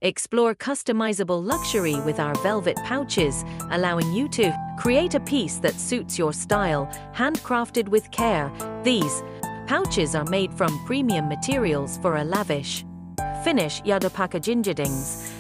Explore customizable luxury with our velvet pouches, allowing you to create a piece that suits your style, handcrafted with care. These pouches are made from premium materials for a lavish finish. Yadao packaging.